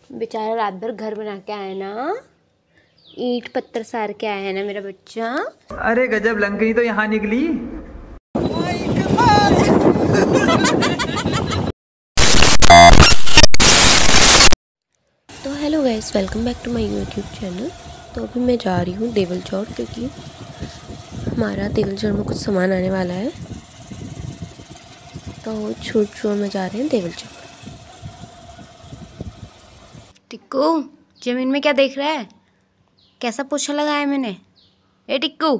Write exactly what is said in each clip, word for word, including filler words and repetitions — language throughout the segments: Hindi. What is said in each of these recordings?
बेचारा रात भर घर बना के आया ना, ईंट पत्थर सार के आया है ना मेरा बच्चा। अरे गजब, लंकनी तो यहाँ निकली। तो hello guys, welcome back to my YouTube channel. तो अभी मैं जा रही हूँ देवल चौड़, क्योंकि हमारा देवल चौड़ में कुछ सामान आने वाला है। तो छोड़ छोड़ में जा रहे हैं देवल चौड़। टिक्कू, जमीन में क्या देख रहा है? कैसा पोछा लगाया मैंने? ए टिक्कू,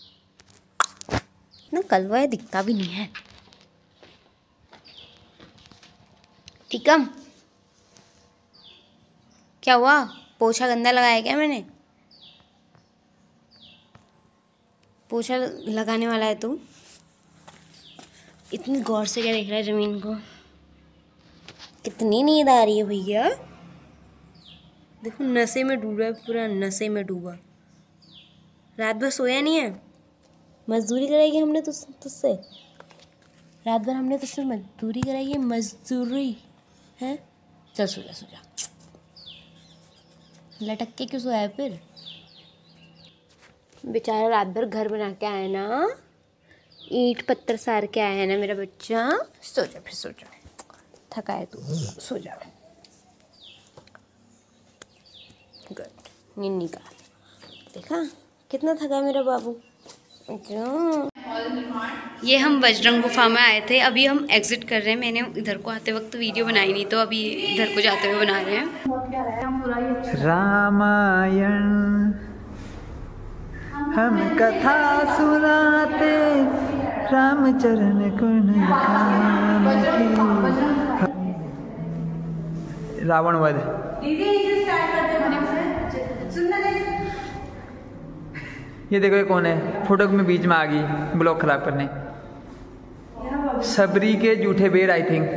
इतना कलवा है, दिखता भी नहीं है। टिकम, क्या हुआ? पोछा गंदा लगाया क्या मैंने? पोछा लगाने वाला है तू? इतनी गौर से क्या देख रहा है जमीन को? कितनी नींद आ रही है भैया। देखो नशे में डूबा है, पूरा नशे में डूबा। रात भर सोया नहीं है। मजदूरी कराई हमने तुझ तुझसे रात भर हमने तुझसे मजदूरी कराई है। मजदूरी है। चल सो जा, सो जा। लटक के क्यों सोया है फिर? बेचारा रात भर घर बना के आया ना, ईंट पत्थर सार के आया है ना मेरा बच्चा। सो जा फिर, सो जा। थका है तू, सो जा। गुड, नींद निकाल। देखा कितना थका मेरा बाबू। ये हम बजरंग गुफा में आए थे, अभी हम एग्जिट कर रहे हैं। मैंने इधर को आते वक्त वीडियो बनाई नहीं, तो अभी इधर को जाते हुए बना रहे हैं। रामायण हम कथा सुनाते, रामचरण गुण गान की। रावण वध। ये देखो, ये कौन है? फोटो में बीच में आ गई ब्लॉग खराब करने। सबरी के जूठे बेर, आई थिंक।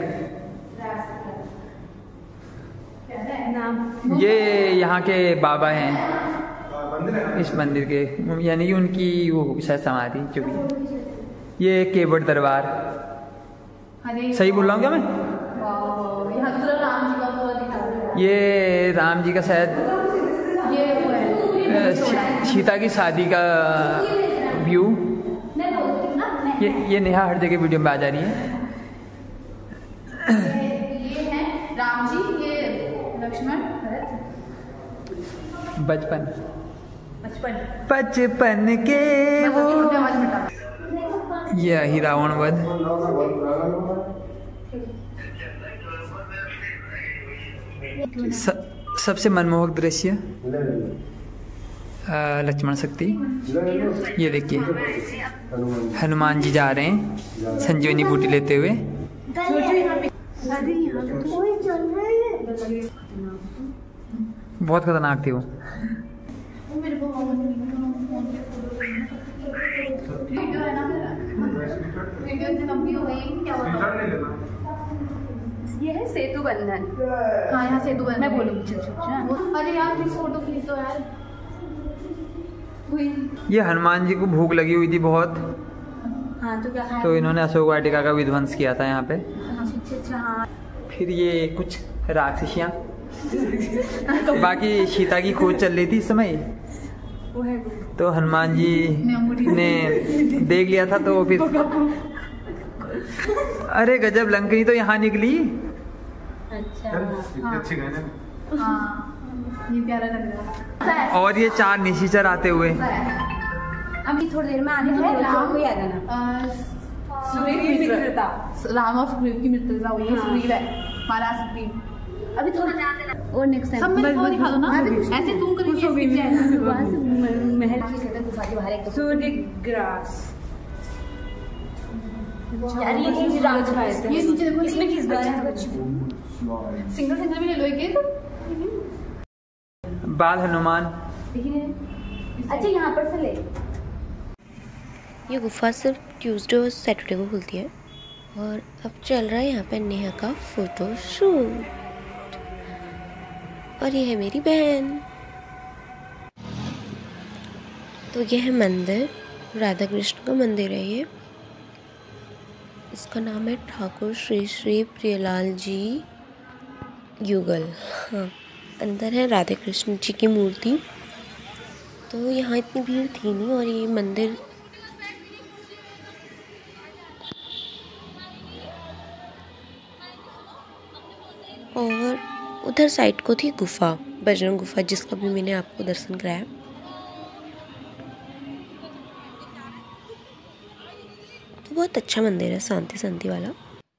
ये यहाँ के बाबा हैं इस मंदिर के, यानी कि उनकी वो शायद समाधि जो भी। ये केवट दरबार। सही बोल रहा हूँ क्या मैं? ये राम जी का शायद सीता की शादी का व्यू। ये ये नेहा हर जगह वीडियो में आ जा रही है। ये है राम जी, ये लक्ष्मण, बचपन बचपन बचपन के वो। ये ही रावण वध। सबसे मनमोहक दृश्य लक्ष्मण शक्ति। ये देखिए, हनुमान जी जा रहे हैं संजीवनी बूटी लेते हुए। बहुत खतरनाक थी वो। ये है सेतु बंधन। हाँ, यहाँ सेतु बंधन। मैं बोलूँगी। अरे यार प्लीज फोटो खींच दो यार। ये हनुमान जी को भूख लगी हुई थी बहुत। हाँ, तो क्या? तो इन्होंने अशोक वाटिका का विध्वंस किया था यहाँ पे। अच्छा, हाँ। फिर ये कुछ राक्षसियाँ। बाकी सीता की खोज चल रही थी इस समय, तो हनुमान जी ने देख लिया था, तो फिर अरे गजब, लंकनी तो यहाँ निकली। अच्छा, हाँ। ये प्यारा लग रहा है। और ये चार निशाचर आते हुए। अभी थोड़ी देर में आने है राम को याद आना। सुग्रीव की मित्रता, राम और सुग्रीव की मित्रता हुई है। सुग्रीव है महाराज सुग्रीव। अभी थोड़ा और नेक्स्ट टाइम सब मेरे को दिखा दो ना। ऐसे तुम करेंगे सुग्रीव वहां से महल की सड़क गुफा के बाहर एक सूर्यग्रास। यार ये चीज राम का है। ये नीचे देखो, इसमें किस बच्चे का सिंगल सिंगल भी ले लो एक एक। बाल हनुमान। अच्छा, यहाँ पर से ले। ये गुफा सिर्फ ट्यूसडे और सैटरडे को खुलती है। और अब चल रहा है यहाँ पे नेहा का फोटो शूट। और ये है मेरी बहन। तो ये है मंदिर, राधा कृष्ण का मंदिर है ये। इसका नाम है ठाकुर श्री श्री प्रियलाल जी युगल। हाँ, अंदर है राधे कृष्ण जी की मूर्ति। तो यहाँ इतनी भीड़ थी नहीं और ये मंदिर और उधर साइड को थी गुफा, बजरंग गुफा, जिसका भी मैंने आपको दर्शन कराया। तो बहुत अच्छा मंदिर है, शांति शांति वाला।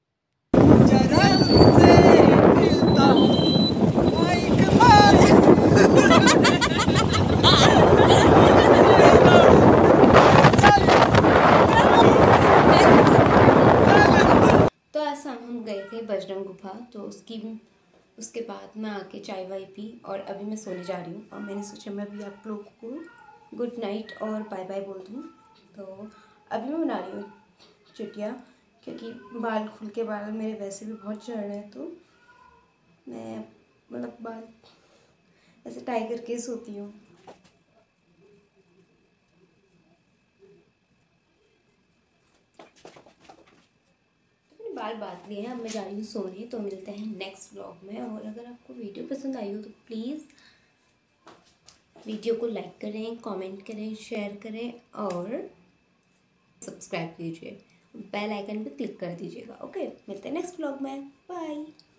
तो ऐसा हम गए थे बजरंग गुफा, तो उसकी उसके बाद मैं आके चाय वाय पी और अभी मैं सोने जा रही हूँ। और मैंने सोचा मैं भी आप लोगों को गुड नाइट और बाय बाय बोल दूँ। तो अभी मैं बना रही हूँ चुटिया, क्योंकि बाल खुल के बाल मेरे वैसे भी बहुत झड़ रहे हैं। तो मैं मतलब बाल ऐसे टाई करके सोती हूँ। बाल बात लिए हैं, अब मैं जा रही हूँ सोने। तो मिलते हैं नेक्स्ट व्लॉग में। और अगर आपको वीडियो पसंद आई हो तो प्लीज़ वीडियो को लाइक करें, कमेंट करें, शेयर करें और सब्सक्राइब कीजिए। बेल आइकन पे क्लिक कर दीजिएगा। ओके, मिलते हैं नेक्स्ट व्लॉग में। बाय।